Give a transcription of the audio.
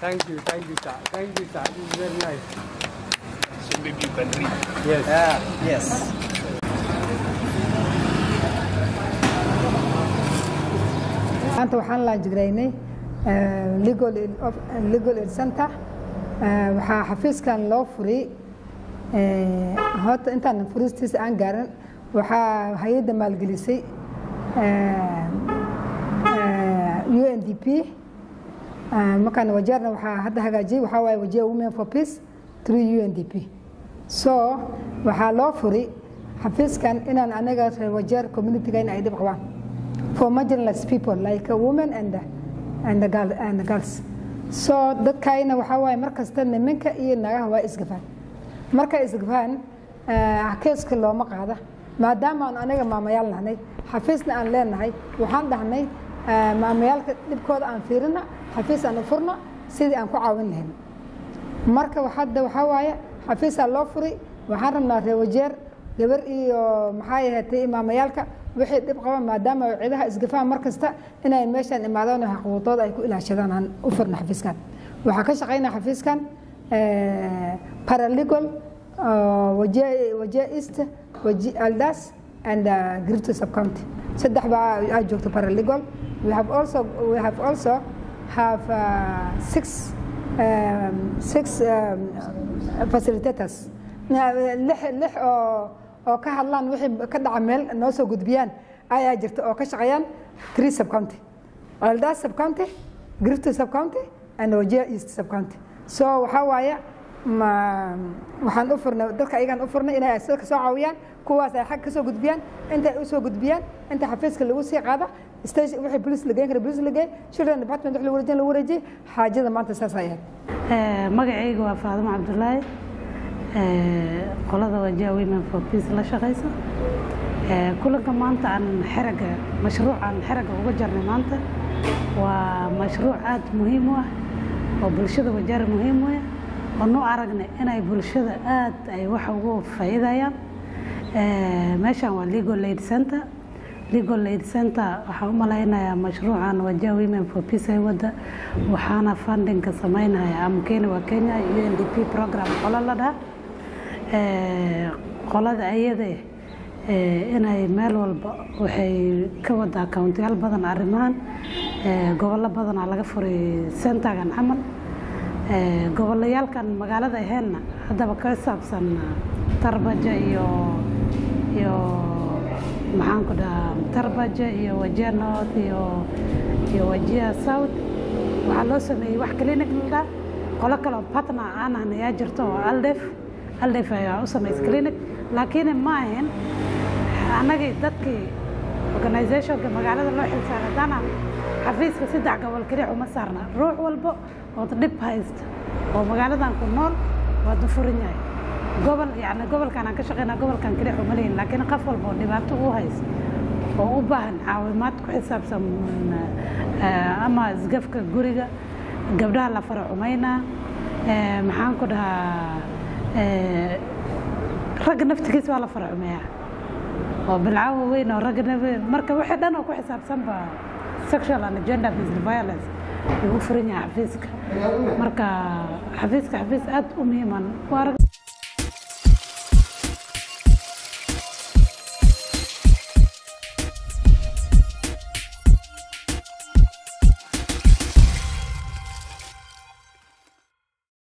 Thank you, sir. Thank you, sir. This is very nice. So maybe you can read. Yes. Yes. أنت وحنا جريني legal center وحافظ كان لو فري هات أنت أنا فريستيس أنجرن وحيد مالجلسي UNDP مكان وجرنا وحده هجاجي وحاول وجه women for peace through UNDP so وحلو فري حافظ كان إن أنا جالس وجر community كان عيد بقوان for marginalized people like women and girls. So that kind of حواي مركز تاني منك إيه نجاه هو إسقفان. مركز إسقفان عكس كله مقعدة. ما دام أنا جا ماميال هني حفظنا أن لين هاي وحنا هني ماميال نبكود عن فيرنا حفظ أن فرنا سيدي أنكو عاون لهم. مركز واحد وحواي حفظ اللوفري وحرمنا الرواجر جبر إيه محاية تي ماميالك وحي دبقوا ما دام عيدها اسقفان مركزتا inay meeshan imaadaan xuquuqdooda ay ku ilaashadaan aan u furna xafiiskan waxa ka shaqeynaa xafiiskan paralegal waje east waje aldas and Griftu sub county saddex baa joogto paralegal we have also have six facilitators lix oo ka hadlaan wixii ka dhaca meel noo soo gudbiyaan ayaa jirta oo ka shaqeeyaan 3 sub county Aldas sub county Griftu sub county and Wajir East sub county so waxa waaye waxaan u furnay dadka ayagan u furnay inay soo caawiyaan kuwaas ay xaq ka soo gudbiyaan inta ay u soo gudbiyaan inta xafiiska lagu sii qaada station wixii police lageyn kara police lagey children department wixii lagu wareejin xaajada maanta saas ayay magacaygu waa Faadimo Cabdullaahi qolada Wajir Women for Peace la shaqeysa kulanka maanta aan xiraga mashruucan xiraga uga jarnay maanta waa mashruuc aad muhiim u ah oo bulshada Wajir muhiim u ah oo noo aragnay inay bulshada aad ay wax ugu faa'iidayaan meeshan waa legal aid center waxaan u maleynayaa mashruucan Wajir Women for Peace ay wada waxaana funding ka sameynaya amkeena waa Kenya UNDP program qolada qolada ayada inay meel walba waxay ka wada accountyaal badan arrimahan gobollo badan laga furay centergan camal gobolayaalkan magaalada aheena hadaba ka saabsan Tarbaja iyo maxaan ku dhahaa Tarbaja iyo Wajir North iyo Wajir South waxa loo sameeyay wax clinic la qolo kale oo partner aan ayaa jirto oo Aldef ayaa u sameeyay clinic laakiin ma ahayn anaga dadkii organization-ka magaalada loo xilsaaray dana xafiiska saddex gobol kaliya uma saarna ruux walba oo dib haysta oo magaaladan ku nool waa dufurin yahay gobol gobolkan aan ka shaqeynaa gobolkan kaliya uma leeyahay laakiin qof walba oo dhibaato u haysta oo u baahan caawimaad ku xisaabsan ama isgafka guriga gabdhaha la faracumayna maxaan ku dhahaa rag naftigiisa waa la faracumayaa oo bilcaaw weyn oo rag marka wixii dhan oo ku xisaabsan ba sexual and gender based violence ugu furan yahay xafiiska marka xafiiska aad u muhiim ah